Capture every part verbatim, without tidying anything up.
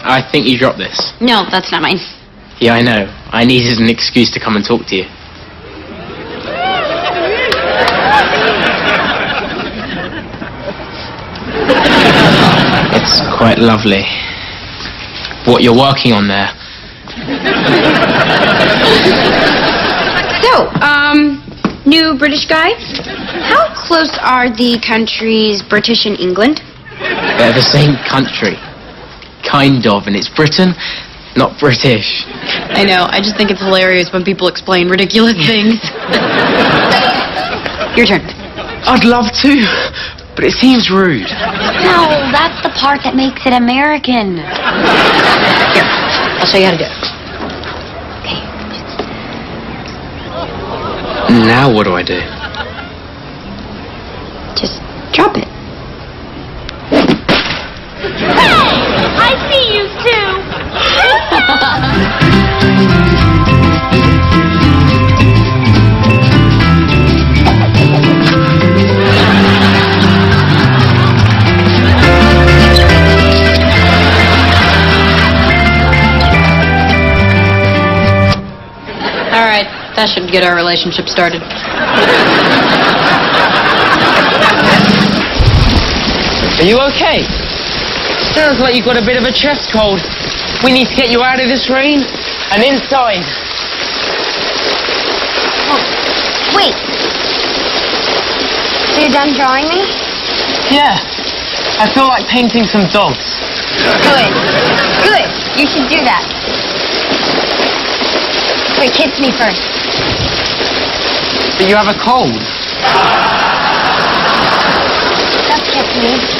I think you dropped this. No, that's not mine. Yeah, I know. I needed an excuse to come and talk to you. It's quite lovely. What you're working on there. So, um, new British guy. How close are the countries British and England? They're the same country. Kind of, and it's Britain, not British. I know, I just think it's hilarious when people explain ridiculous things. Your turn. I'd love to, but it seems rude. No, that's the part that makes it American. Here, I'll show you how to do it. Okay. Now what do I do? Just drop it. Hey! I see you too! All right, that should get our relationship started. Are you okay? Sounds like you've got a bit of a chest cold. We need to get you out of this rain and inside. Oh, wait. So you're done drawing me? Yeah. I feel like painting some dogs. Good. Good. You should do that. Wait, kiss me first. But you have a cold. Just kiss me.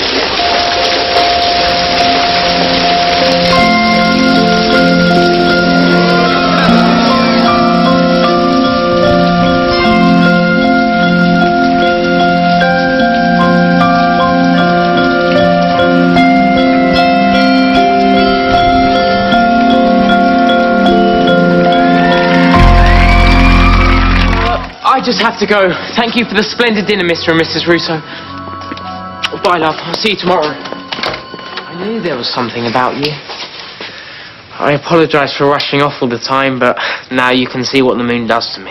I just have to go. Thank you for the splendid dinner, Mister and Missus Russo. Bye, love. I'll see you tomorrow. I knew there was something about you. I apologize for rushing off all the time, but now you can see what the moon does to me.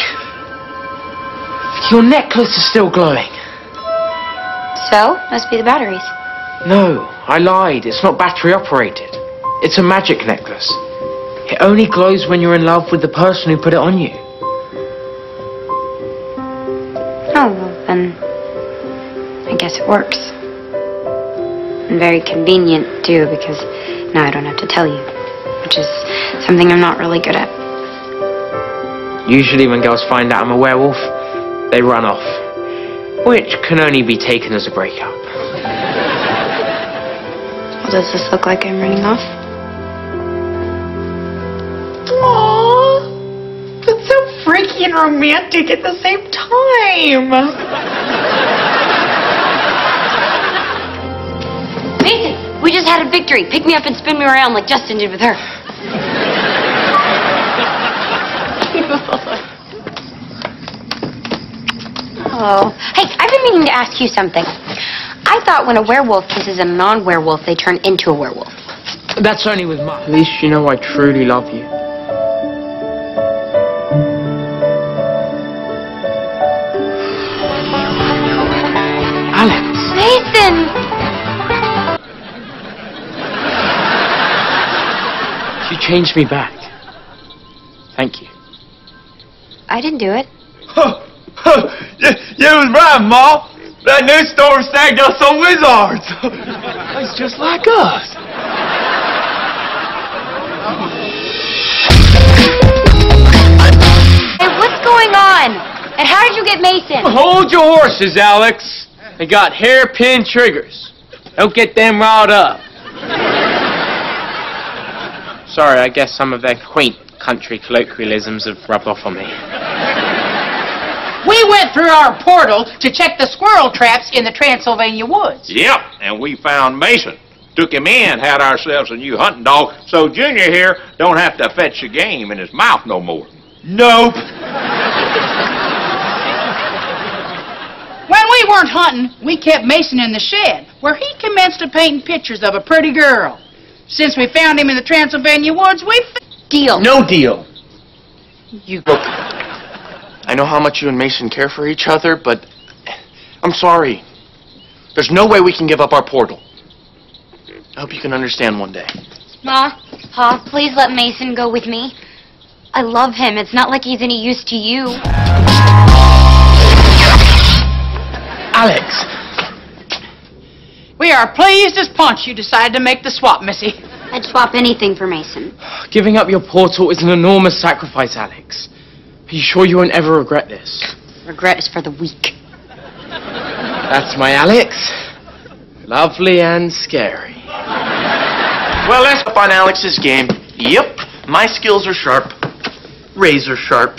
Your necklace is still glowing. So? Must be the batteries. No, I lied. It's not battery operated. It's a magic necklace. It only glows when you're in love with the person who put it on you. Oh, well, then I guess it works. And very convenient, too, because now I don't have to tell you, which is something I'm not really good at. Usually when girls find out I'm a werewolf, they run off, which can only be taken as a breakup. Well, does this look like I'm running off? Aww, that's so freaky and romantic at the same time. Mason, we just had a victory. Pick me up and spin me around like Justin did with her. Oh. Hey, I've been meaning to ask you something. I thought when a werewolf kisses a non-werewolf, they turn into a werewolf. That's only with Mark. At least you know I truly love you. Alex. Nathan! You changed me back. Thank you. I didn't do it. Huh, huh, you, you was right, Ma. That new store snagged us some wizards. It's just like us. Hey, what's going on? And how did you get Mason? Hold your horses, Alex. They got hairpin triggers. Don't get them riled up. Sorry, I guess some of their quaint country colloquialisms have rubbed off on me. We went through our portal to check the squirrel traps in the Transylvania woods. Yep, and we found Mason. Took him in, had ourselves a new hunting dog, so Junior here don't have to fetch the game in his mouth no more. Nope. When we weren't hunting, we kept Mason in the shed, where he commenced to painting pictures of a pretty girl. Since we found him in the Transylvania woods, we... Deal. No deal. You look. I know how much you and Mason care for each other, but I'm sorry. There's no way we can give up our portal. I hope you can understand one day. Ma, Pa, please let Mason go with me. I love him. It's not like he's any use to you. Alex! We are pleased as punch you decided to make the swap, Missy. I'd swap anything for Mason. Giving up your portal is an enormous sacrifice, Alex. Are you sure you won't ever regret this? Regret is for the weak. That's my Alex. Lovely and scary. Well, let's up on Alex's game. Yep, my skills are sharp. Razor sharp.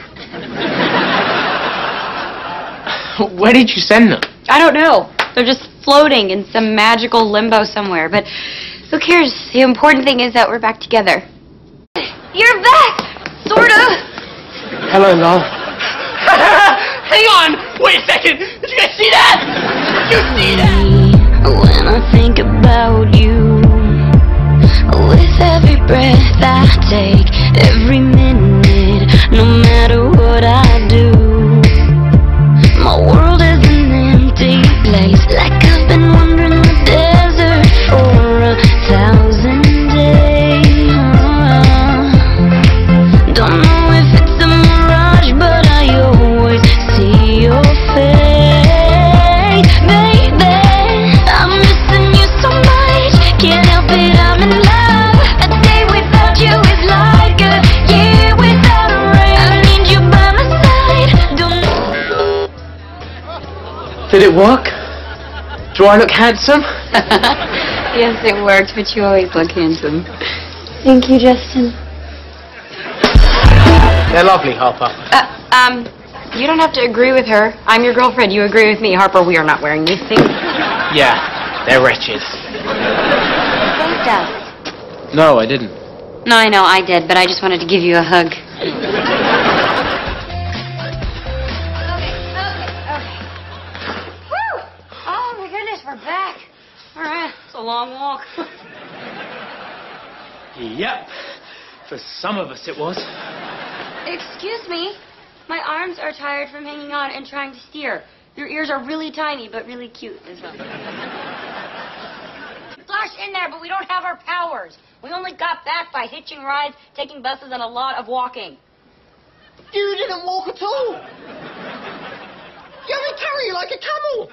Where did you send them? I don't know. They're just floating in some magical limbo somewhere, but who cares? The important thing is that we're back together. You're back! Sorta! Hello, love. Hang on! Wait a second! Did you guys see that? Did you see that? When I think about you, with every breath I take, every minute, no matter what I do, my world is an empty place, like I've been wandering the desert for a thousand days. Don't know if it's a mirage, but I always see your face, baby. I'm missing you so much, can't help it, I'm in love. A day without you is like a year without a rain. I need you by my side, don't know. Did it work? Do I look handsome? Yes, it worked, but you always look handsome. Thank you, Justin. They're lovely, Harper. Uh, um, you don't have to agree with her. I'm your girlfriend. You agree with me. Harper, we are not wearing these things. Yeah, they're wretched. Thanks, Dad. No, I didn't. No, I know, I did, but I just wanted to give you a hug. Woo! Oh, my goodness, we're back. All right, it's a long walk. Yep. For some of us it was. Excuse me. My arms are tired from hanging on and trying to steer. Your ears are really tiny, but really cute as well. Flash in there, but we don't have our powers. We only got back by hitching rides, taking buses, and a lot of walking. You didn't walk at all. You only carry you like a camel.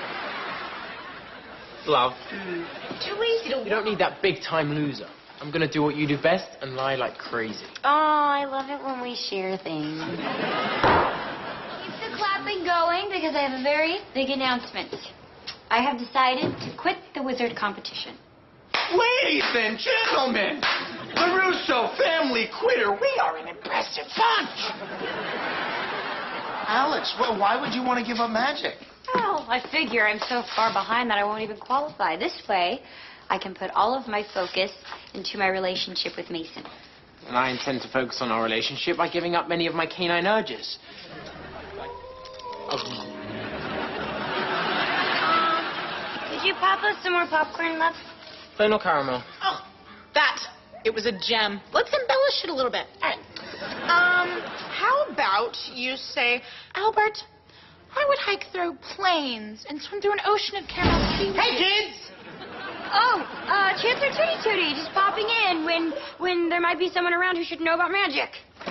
Love, Too easy to you don't need that big-time loser. I'm gonna do what you do best and lie like crazy. Oh, I love it when we share things. Keep the clapping going because I have a very big announcement. I have decided to quit the wizard competition. Ladies and gentlemen, the Russo family quitter. We are an impressive bunch. Alex, well, why would you want to give up magic? Well, I figure I'm so far behind that I won't even qualify. This way, I can put all of my focus into my relationship with Mason. And I intend to focus on our relationship by giving up many of my canine urges. Oh. Did you pop us some more popcorn, love? Plain or caramel? Oh, that. It was a gem. Let's embellish it a little bit. All right. Um, how about you say, Albert, I would hike through plains and swim through an ocean of caramel seaweed. Hey, kids! Oh, uh, Chancellor Tootie Tootie, just popping in when when there might be someone around who should know about magic.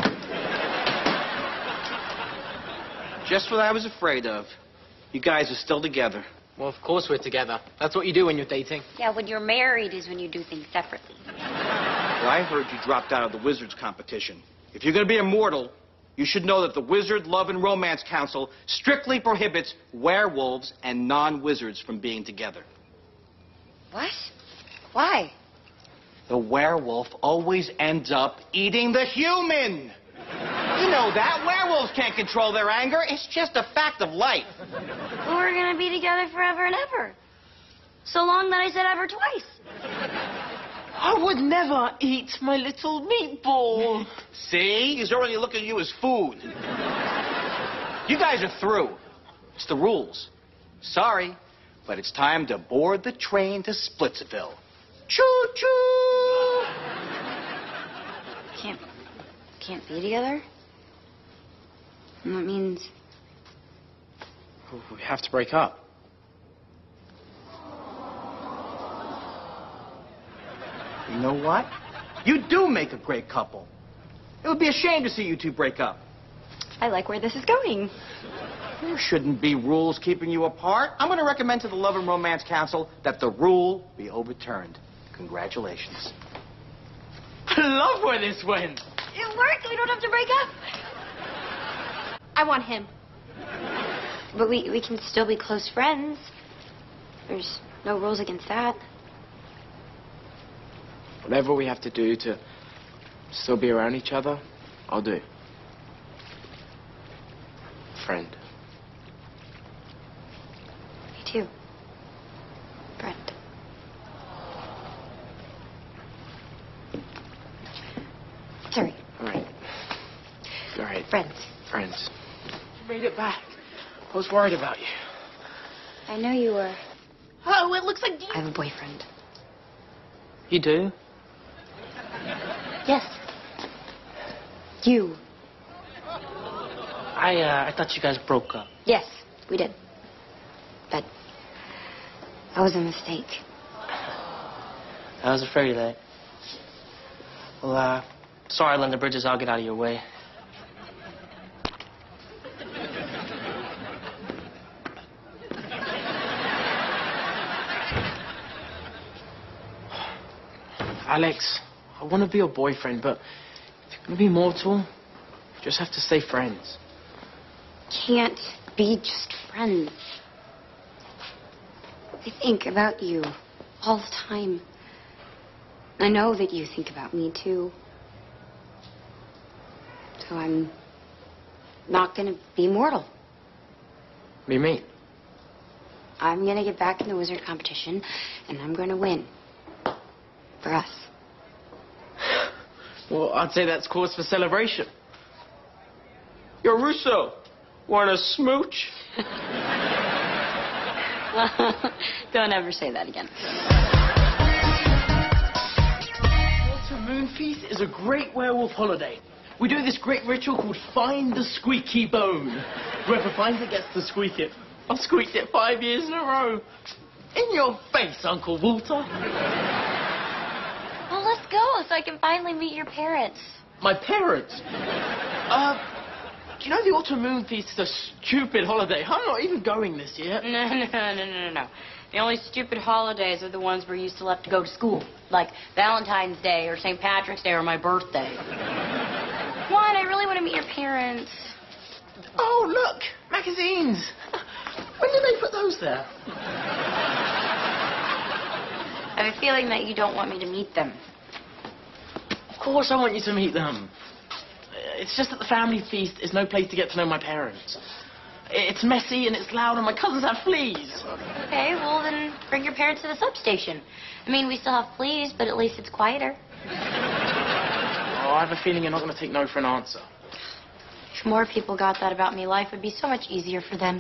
Just what I was afraid of. You guys are still together. Well, of course we're together. That's what you do when you're dating. Yeah, when you're married is when you do things separately. Well, I heard you dropped out of the Wizards competition. If you're going to be immortal, you should know that the Wizard Love and Romance Council strictly prohibits werewolves and non-wizards from being together. What? Why? The werewolf always ends up eating the human. You know that. Werewolves can't control their anger. It's just a fact of life. Well, we're gonna be together forever and ever. So long that I said ever twice. I would never eat my little meatball. See? He's already looking at you as food. You guys are through. It's the rules. Sorry, but it's time to board the train to Splitsville. Choo-choo! can't be together. And that means... We have to break up. You know what? You do make a great couple. It would be a shame to see you two break up. I like where this is going. There shouldn't be rules keeping you apart. I'm going to recommend to the Love and Romance Council that the rule be overturned. Congratulations. I love where this went. It worked. We don't have to break up. I want him. But we, we can still be close friends. There's no rules against that. Whatever we have to do to still be around each other, I'll do. Friend. Me too. Friend. Sorry. All right. All right. Friends. Friends. You made it back. I was worried about you. I know you were. Oh, it looks like... I have a boyfriend. You do? Yes. You. I, uh, I thought you guys broke up. Yes, we did. But that was a mistake. I was afraid of that. Well, uh, sorry, Linda Bridges. I'll get out of your way. Alex, I want to be your boyfriend, but if you're going to be mortal, you just have to stay friends. Can't be just friends. I think about you all the time. I know that you think about me too. So I'm not gonna be mortal. What do you mean? I'm gonna get back in the wizard competition, and I'm gonna win. For us. Well, I'd say that's cause for celebration. Yo, Russo, want a smooch? Don't ever say that again. Ultra Moon Feast is a great werewolf holiday. We do this great ritual called Find the Squeaky Bone. Whoever finds it gets to squeak it. I've squeaked it five years in a row. In your face, Uncle Walter. Well, let's go so I can finally meet your parents. My parents? Uh, do you know the Autumn Moon Feast is a stupid holiday? I'm not even going this year. No, no, no, no, no, no. The only stupid holidays are the ones where you still have to go to school, like Valentine's Day or Saint Patrick's Day or my birthday. Come on, I really want to meet your parents. Oh, look, magazines. When did they put those there? I have a feeling that you don't want me to meet them. Of course I want you to meet them. It's just that the family feast is no place to get to know my parents. It's messy and it's loud and my cousins have fleas. Okay, well then bring your parents to the substation. I mean, we still have fleas, but at least it's quieter. Oh, I have a feeling you're not going to take no for an answer. If more people got that about me, life would be so much easier for them.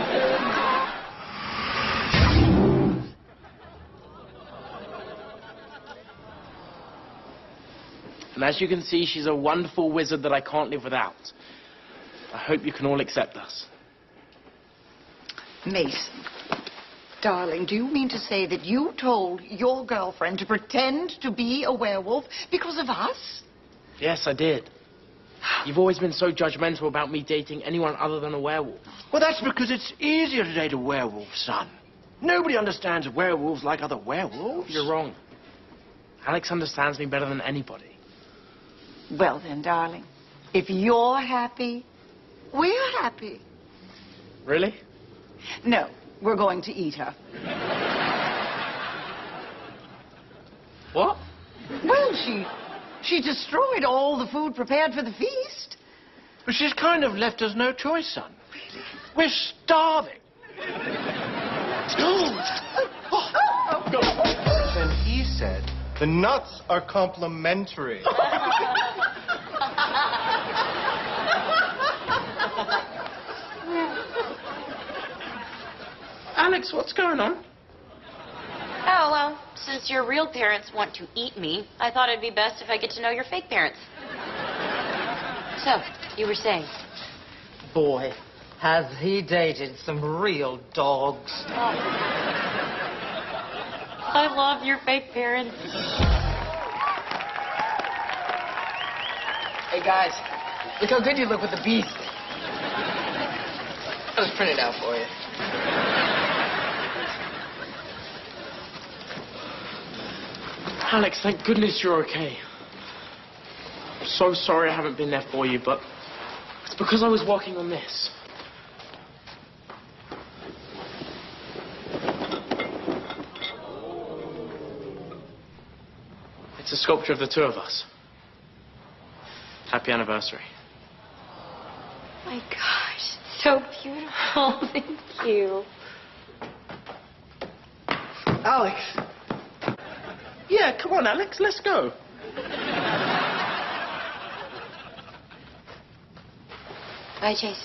And as you can see, she's a wonderful wizard that I can't live without. I hope you can all accept us. Mason, darling, do you mean to say that you told your girlfriend to pretend to be a werewolf because of us? Yes, I did. You've always been so judgmental about me dating anyone other than a werewolf. Well, that's because it's easier to date a werewolf, son. Nobody understands werewolves like other werewolves. You're wrong. Alex understands me better than anybody. Well then, darling, if you're happy, we're happy. Really? No, we're going to eat her. What? Well, she... she destroyed all the food prepared for the feast. But she's kind of left us no choice, son. Really? We're starving. Then he said, the nuts are complimentary. Alex, what's going on? Oh, well, since your real parents want to eat me, I thought it'd be best if I get to know your fake parents. So, you were saying? Boy, has he dated some real dogs. I love your fake parents. Hey, guys. Look how good you look with the beast. I'll just print it out for you. Alex, thank goodness you're okay. I'm so sorry I haven't been there for you, but it's because I was working on this. It's a sculpture of the two of us. Happy anniversary. My gosh, it's so beautiful. Thank you. Alex. Yeah, come on, Alex, let's go. Bye, Chase.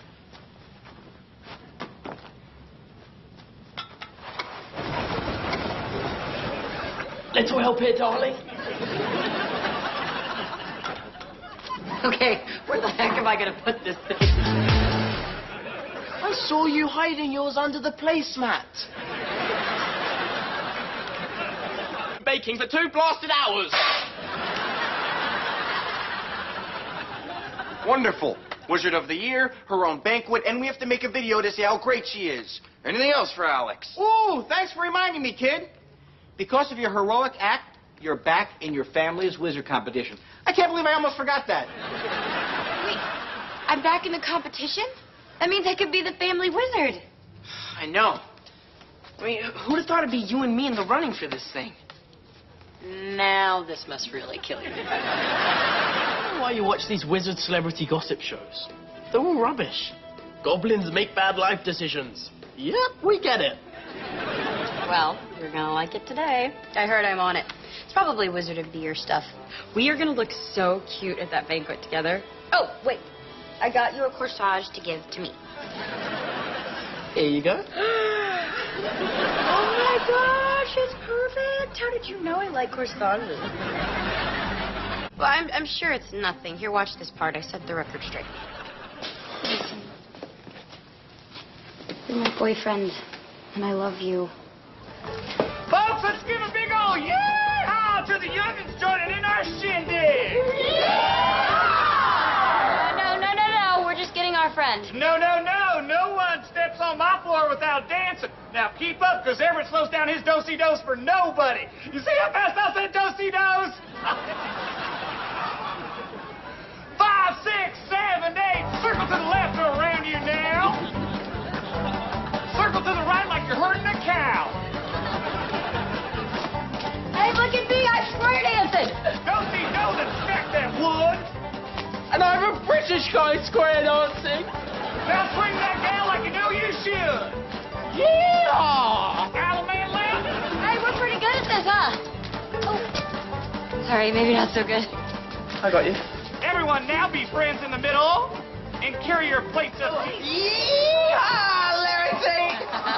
Let's all help here, darling. Okay, where the heck am I gonna put this thing? I saw you hiding yours under the placemat. Baking for two blasted hours. Wonderful. Wizard of the Year, her own banquet, and we have to make a video to say how great she is. Anything else for Alex? Ooh, thanks for reminding me, kid. Because of your heroic act, you're back in your family's wizard competition. I can't believe I almost forgot that. Wait, I'm back in the competition? That means I could be the family wizard. I know. I mean, who'd have thought it'd be you and me in the running for this thing? Now this must really kill you. I don't know why you watch these wizard celebrity gossip shows. They're all rubbish. Goblins make bad life decisions. Yep, we get it. Well, you're gonna like it today. I heard I'm on it. It's probably Wizard of the Year stuff. We are gonna look so cute at that banquet together. Oh, wait. I got you a corsage to give to me. Here you go. Oh my gosh, it's perfect. How did you know I like corsages? Well, I'm, I'm sure it's nothing. Here, watch this part. I set the record straight. Listen. You're my boyfriend, and I love you. Folks, let's give a big old yeah to the youngins joining in our shindig. Uh, no, no, no, no. We're just getting our friend. No, no, no. No one steps on my floor without dancing. Now keep up, because Everett slows down his do-si-dos for nobody. You see how fast I said do-si-dos? Five, six, seven, eight. Circle to the left or around you now. Circle to the right like you're herding a cow. Hey, look at me. I'm square dancing. Do-si-dos and smack that wood. And I'm a British guy square dancing. Now swing that gal like you know you should. Yeah! Gal man left. Hey, we're pretty good at this, huh? Oh. Sorry, maybe not so good. I got you. Everyone now be friends in the middle and carry your plates up. Yeehaw, Larry Pink!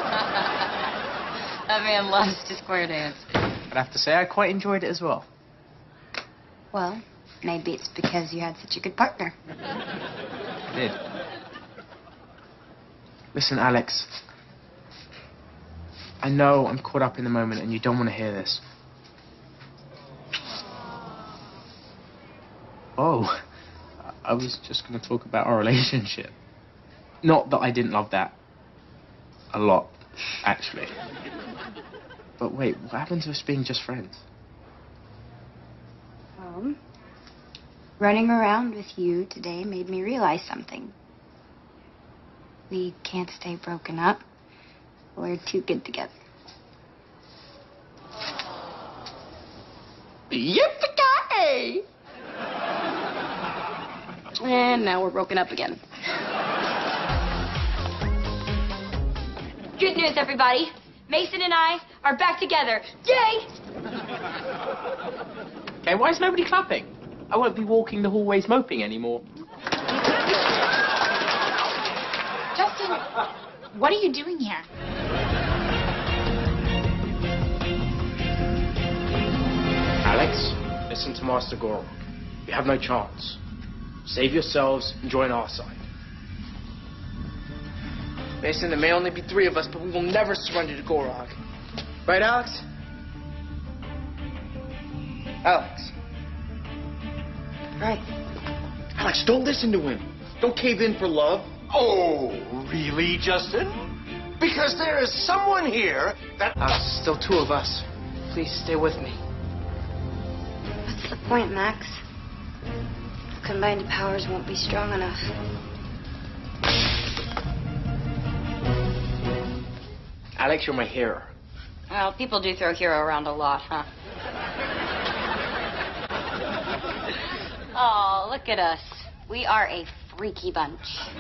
That man loves to square dance. I'd have to say I quite enjoyed it as well. Well, maybe it's because you had such a good partner. I did. Listen, Alex. I know I'm caught up in the moment and you don't want to hear this. Oh, I was just going to talk about our relationship. Not that I didn't love that. A lot, actually. But wait, what happened to us being just friends? Um, running around with you today made me realize something. We can't stay broken up. We're too good together. Yippee-ki-yay! And now we're broken up again. Good news, everybody. Mason and I are back together. Yay! Okay, why is nobody clapping? I won't be walking the hallways moping anymore. Justin, what are you doing here? Alex, listen to Master Goro. You have no chance. Save yourselves and join our side. Mason, there may only be three of us, but we will never surrender to Gorog. Right, Alex? Alex. Right. Alex, don't listen to him. Don't cave in for love. Oh, really, Justin? Because there is someone here that... Uh, still two of us. Please stay with me. What's the point, Max? Our combined powers won't be strong enough. Alex, you're my hero. Well, people do throw hero around a lot, huh? Oh, look at us. We are a freaky bunch.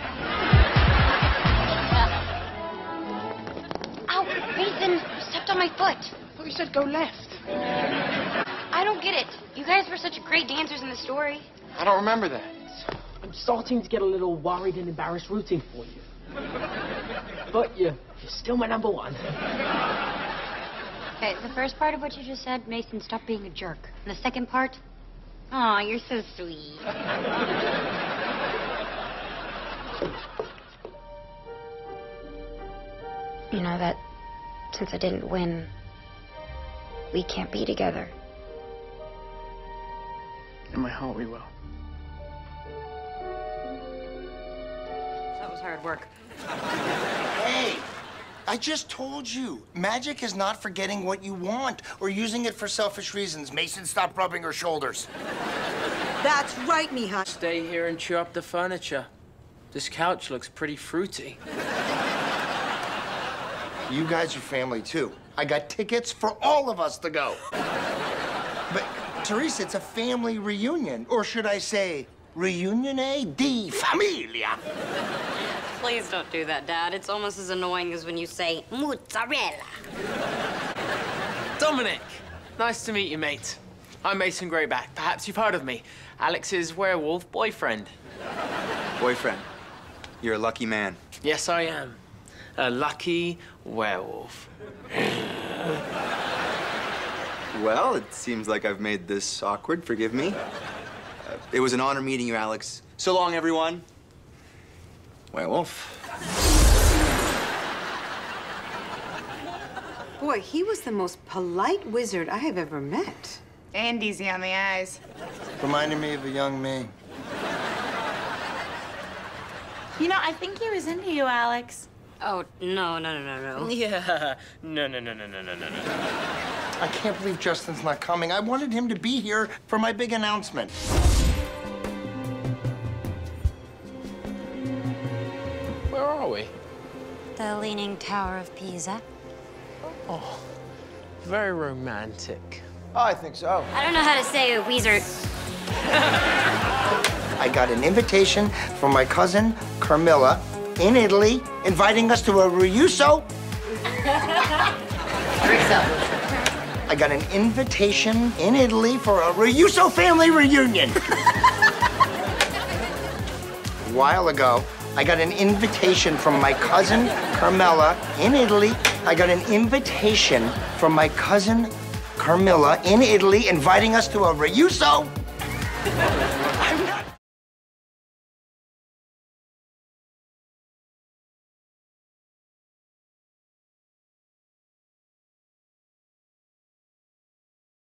Ow, Mason, you stepped on my foot. I thought you said go left. I don't get it. You guys were such great dancers in the story. I don't remember that. I'm starting to get a little worried and embarrassed rooting for you. But you, you're still my number one. Okay, the first part of what you just said, Mason, stop being a jerk. And the second part, aw, you're so sweet. You know that since I didn't win, we can't be together. In my heart, we will. That was hard work. Hey, I just told you, magic is not forgetting what you want or using it for selfish reasons. Mason, stop rubbing her shoulders. That's right, Mija. Stay here and chew up the furniture. This couch looks pretty fruity. You guys are family, too. I got tickets for all of us to go. But, Teresa, it's a family reunion. Or should I say, reunione di familia. Please don't do that, Dad. It's almost as annoying as when you say mozzarella. Dominic! Nice to meet you, mate. I'm Mason Greyback. Perhaps you've heard of me. Alex's werewolf boyfriend. Boyfriend? You're a lucky man. Yes, I am. A lucky werewolf. Well, it seems like I've made this awkward. Forgive me. Uh, it was an honor meeting you, Alex. So long, everyone. Werewolf. Boy, he was the most polite wizard I have ever met. And easy on the eyes. Reminded me of a young me. You know, I think he was into you, Alex. Oh, no, no, no, no, no. Yeah. No, no, no, no, no, no, no, no. I can't believe Justin's not coming. I wanted him to be here for my big announcement. Where are we? The Leaning Tower of Pisa. Oh, very romantic. Oh, I think so. I don't know how to say a wizard. I got an invitation from my cousin, Carmilla, in Italy, inviting us to a Riuso. I got an invitation in Italy for a Riuso family reunion. A while ago, I got an invitation from my cousin, Carmilla, in Italy. I got an invitation from my cousin, Carmilla, in Italy, inviting us to a Riuso. I'm not